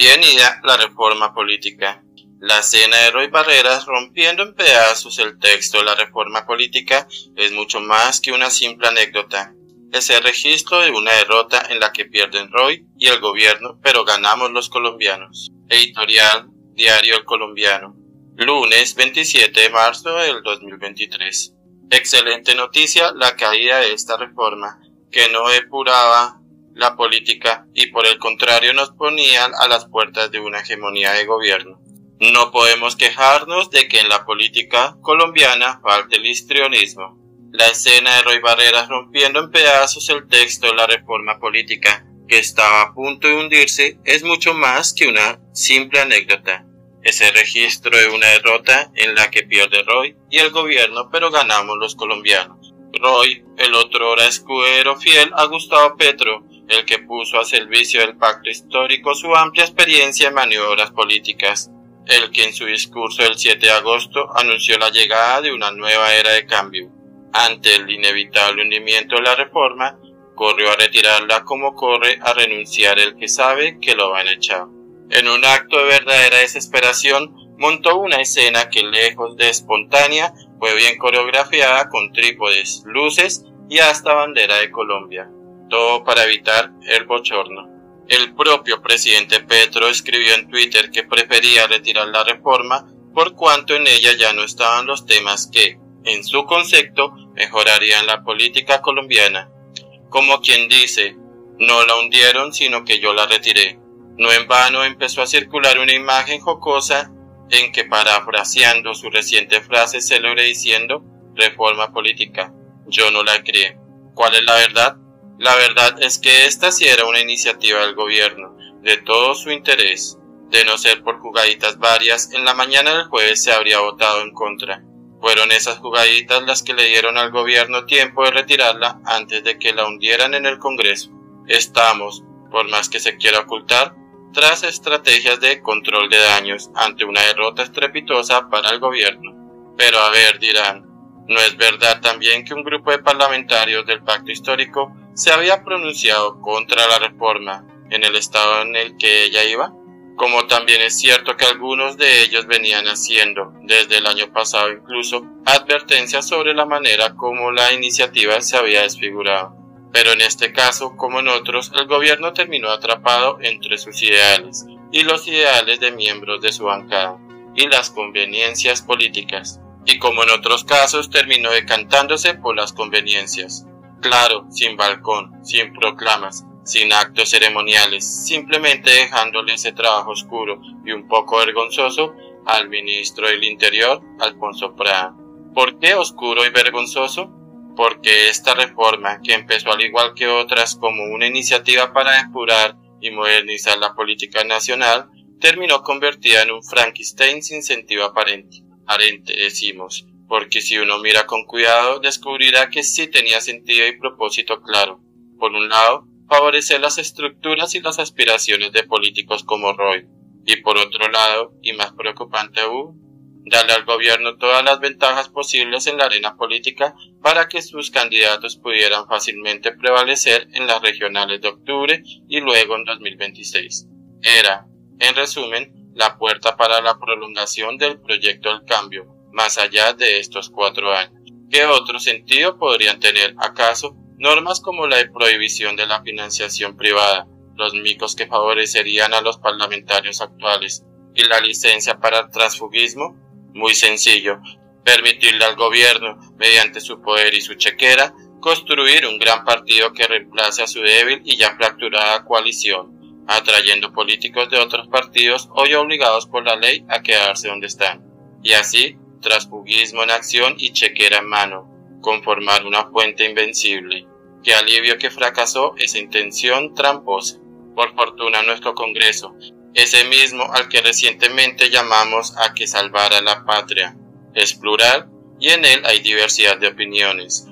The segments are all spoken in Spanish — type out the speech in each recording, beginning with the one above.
Bienvenida la reforma política. La escena de Roy Barreras rompiendo en pedazos el texto de la reforma política es mucho más que una simple anécdota. Es el registro de una derrota en la que pierden Roy y el gobierno, pero ganamos los colombianos. Editorial Diario El Colombiano. Lunes 27 de marzo del 2023. Excelente noticia la caída de esta reforma, que no depuraba la política y por el contrario nos ponían a las puertas de una hegemonía de gobierno. No podemos quejarnos de que en la política colombiana falte el histrionismo. La escena de Roy Barreras rompiendo en pedazos el texto de la reforma política, que estaba a punto de hundirse, es mucho más que una simple anécdota. Es el registro de una derrota en la que pierde Roy y el gobierno, pero ganamos los colombianos. Roy, el otrora escudero fiel a Gustavo Petro, el que puso a servicio del pacto histórico su amplia experiencia en maniobras políticas, el que en su discurso del 7 de agosto anunció la llegada de una nueva era de cambio. Ante el inevitable hundimiento de la reforma, corrió a retirarla como corre a renunciar el que sabe que lo van a echar. En un acto de verdadera desesperación, montó una escena que, lejos de espontánea, fue bien coreografiada con trípodes, luces y hasta bandera de Colombia. Todo para evitar el bochorno. El propio presidente Petro escribió en Twitter que prefería retirar la reforma por cuanto en ella ya no estaban los temas que, en su concepto, mejorarían la política colombiana. Como quien dice, no la hundieron sino que yo la retiré. No en vano empezó a circular una imagen jocosa en que, parafraseando su reciente frase célebre diciendo, reforma política, yo no la creé. ¿Cuál es la verdad? La verdad es que esta sí era una iniciativa del gobierno, de todo su interés. De no ser por jugaditas varias, en la mañana del jueves se habría votado en contra. Fueron esas jugaditas las que le dieron al gobierno tiempo de retirarla antes de que la hundieran en el Congreso. Estamos, por más que se quiera ocultar, tras estrategias de control de daños ante una derrota estrepitosa para el gobierno. Pero a ver, dirán, ¿no es verdad también que un grupo de parlamentarios del pacto histórico se había pronunciado contra la reforma en el estado en el que ella iba? Como también es cierto que algunos de ellos venían haciendo, desde el año pasado incluso, advertencias sobre la manera como la iniciativa se había desfigurado. Pero en este caso, como en otros, el gobierno terminó atrapado entre sus ideales y los ideales de miembros de su bancada y las conveniencias políticas. Y como en otros casos, terminó decantándose por las conveniencias. Claro, sin balcón, sin proclamas, sin actos ceremoniales, simplemente dejándole ese trabajo oscuro y un poco vergonzoso al ministro del Interior, Alfonso Prada. ¿Por qué oscuro y vergonzoso? Porque esta reforma, que empezó al igual que otras como una iniciativa para depurar y modernizar la política nacional, terminó convertida en un Frankenstein sin sentido aparente. Aparente, decimos, porque si uno mira con cuidado, descubrirá que sí tenía sentido y propósito claro. Por un lado, favorecer las estructuras y las aspiraciones de políticos como Roy, y por otro lado, y más preocupante aún, darle al gobierno todas las ventajas posibles en la arena política para que sus candidatos pudieran fácilmente prevalecer en las regionales de octubre y luego en 2026. Era, en resumen, la puerta para la prolongación del proyecto del cambio, más allá de estos 4 años. ¿Qué otro sentido podrían tener, acaso, normas como la de prohibición de la financiación privada, los micos que favorecerían a los parlamentarios actuales y la licencia para el transfugismo? Muy sencillo, permitirle al gobierno, mediante su poder y su chequera, construir un gran partido que reemplace a su débil y ya fracturada coalición, atrayendo políticos de otros partidos hoy obligados por la ley a quedarse donde están. Y así, transfugismo en acción y chequera en mano, conformar una fuente invencible. Qué alivio que fracasó esa intención tramposa. Por fortuna nuestro Congreso, ese mismo al que recientemente llamamos a que salvara la patria, es plural y en él hay diversidad de opiniones,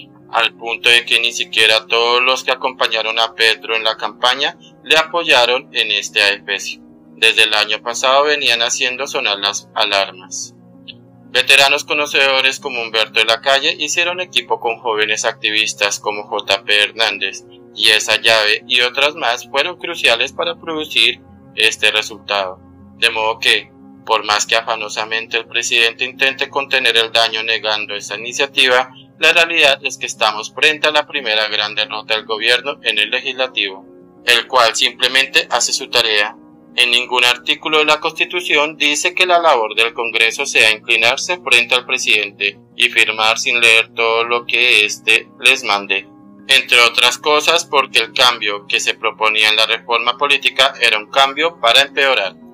al punto de que ni siquiera todos los que acompañaron a Petro en la campaña le apoyaron en este adefesio. Desde el año pasado venían haciendo sonar las alarmas. Veteranos conocedores como Humberto de la Calle hicieron equipo con jóvenes activistas como J.P. Hernández, y esa llave y otras más fueron cruciales para producir este resultado. De modo que, por más que afanosamente el presidente intente contener el daño negando esa iniciativa, la realidad es que estamos frente a la primera gran derrota del gobierno en el legislativo, el cual simplemente hace su tarea. En ningún artículo de la Constitución dice que la labor del Congreso sea inclinarse frente al presidente y firmar sin leer todo lo que éste les mande. Entre otras cosas porque el cambio que se proponía en la reforma política era un cambio para empeorar.